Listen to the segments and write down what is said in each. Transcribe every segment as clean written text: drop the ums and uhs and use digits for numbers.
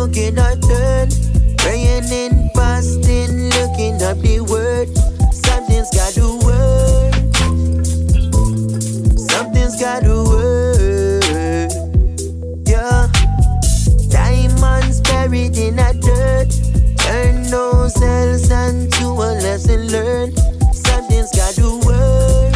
taking our turn. Praying and fasting, looking up the word. Something's gotta work. Something's gotta work. Yeah. Diamonds buried in a dirt. Turn those cells into a lesson learned. Something's gotta work.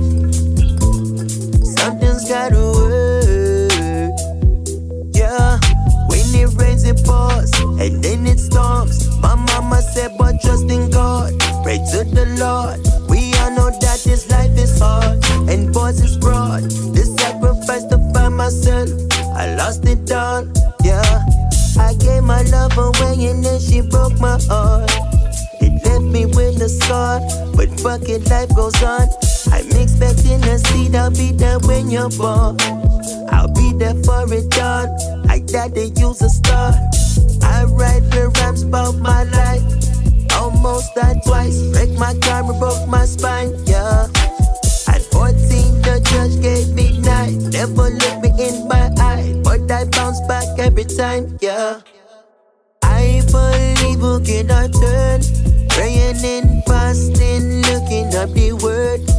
Something's gotta work. Yeah. When it rains it pours, and then it storms. My mama said, but trust in God, pray to the Lord. We all know that this life is hard, and boys is broad. This sacrifice to find myself, I lost it all, yeah. I gave my love away and then she broke my heart. It left me with a scar, but fuck it, life goes on. I'm expecting a seed, I'll be there when you're born. I'll be there for it all, I gotta use a star. I write the rhymes about my life. Almost died twice, wrecked my car and broke my spine, yeah. At 14 the judge gave me 9. Never looked me in my eye, but I bounce back every time, yeah. I believe we'll get our turn. Praying and fasting, looking up the word.